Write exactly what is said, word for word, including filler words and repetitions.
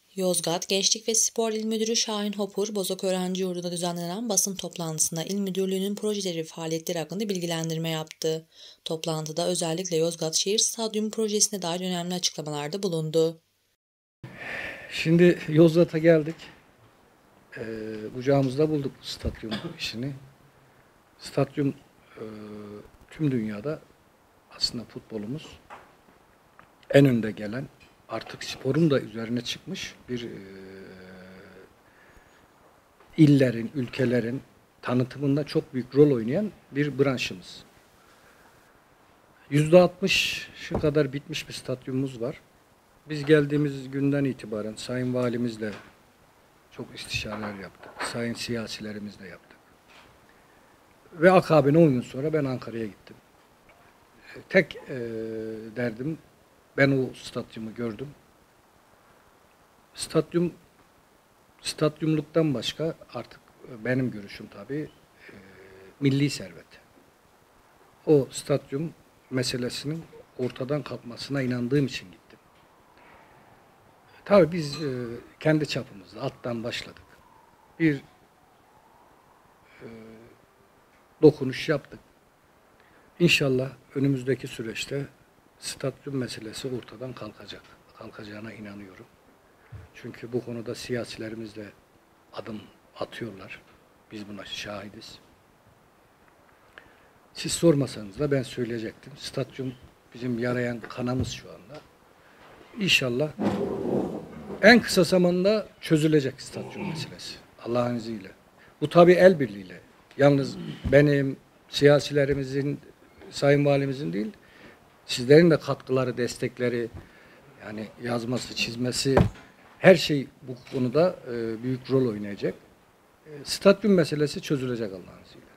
Yozgat Gençlik ve Spor İl Müdürü Şahin Hopur, Bozok Öğrenci Yurdu'nda düzenlenen basın toplantısında İl Müdürlüğü'nün projeleri ve faaliyetleri hakkında bilgilendirme yaptı. Toplantıda özellikle Yozgat Şehir Stadyumu projesine dair önemli açıklamalarda bulundu. Şimdi Yozgat'a geldik. Ee, Bucağımızda bulduk stadyum işini. Stadyum e, tüm dünyada aslında futbolumuz en önde gelen, artık sporun da üzerine çıkmış bir e, illerin, ülkelerin tanıtımında çok büyük rol oynayan bir branşımız. yüzde altmışı kadar bitmiş bir stadyumumuz var. Biz geldiğimiz günden itibaren Sayın Valimizle çok istişareler yaptık. Sayın siyasilerimizle yaptık. Ve akabine on gün sonra ben Ankara'ya gittim. Tek e, derdim, ben o stadyumu gördüm. Stadyum, stadyumluktan başka artık benim görüşüm tabii e, milli servet. O stadyum meselesinin ortadan kalkmasına inandığım için gittim. Tabii biz e, kendi çapımızda alttan başladık. Bir e, dokunuş yaptık. İnşallah önümüzdeki süreçte stadyum meselesi ortadan kalkacak. Kalkacağına inanıyorum. Çünkü bu konuda siyasilerimiz de adım atıyorlar. Biz buna şahidiz. Siz sormasanız da ben söyleyecektim. Stadyum bizim yarayan kanamız şu anda. İnşallah en kısa zamanda çözülecek stadyum meselesi. Allah'ın izniyle. Bu tabii el birliğiyle. Yalnız benim, siyasilerimizin, Sayın Valimizin değil, sizlerin de katkıları, destekleri, yani yazması, çizmesi, her şey bu konuda e, büyük rol oynayacak. E, stadyum meselesi çözülecek Allah'ın izniyle.